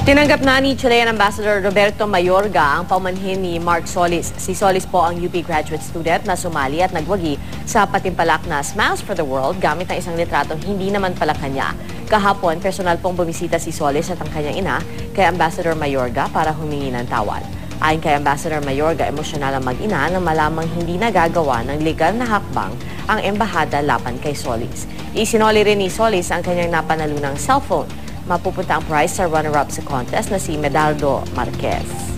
Tinanggap na ni Chilean Ambassador Roberto Mayorga ang paumanhin ni Mark Solis. Si Solis po ang UP graduate student na sumali at nagwagi sa patimpalak na Smiles for the World gamit ang isang litratong hindi naman pala kanya. Kahapon, personal pong bumisita si Solis at ang kanyang ina kay Ambassador Mayorga para humingi ng tawad. Ayon kay Ambassador Mayorga, emosyonal ang mag-ina na malamang hindi nagagawa ng legal na hakbang ang embahada laban kay Solis. Isinoli rin ni Solis ang kanyang napanalunang cellphone. Mapupunta ang prize sa runner-up sa contest na si Medaldo Marquez.